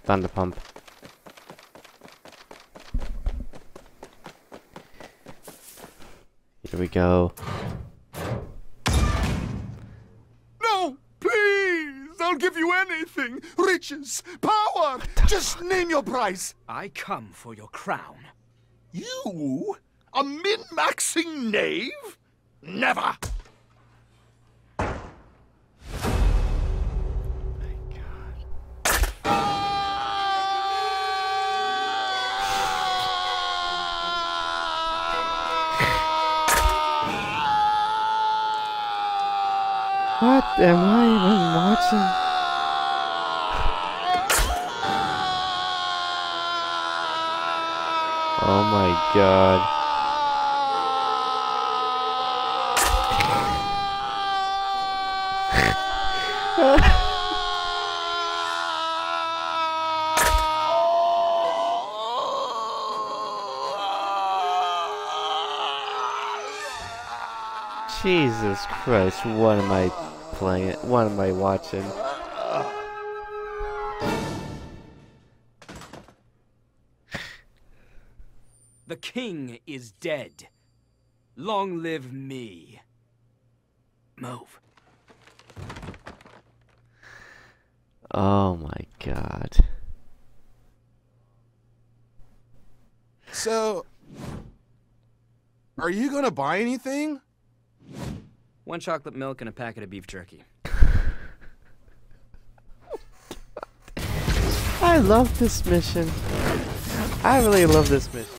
Thunderpump. Here we go. No, please! I'll give you anything. Riches, power. Just name your price. I come for your crown. You? A min-maxing knave? Never! What am I even watching? Oh my god. Jesus Christ, what am I playing? What am I watching? The king is dead. Long live me. Move. Oh my god. So, are you gonna buy anything? 1 chocolate milk and a packet of beef jerky. I love this mission. I really love this mission.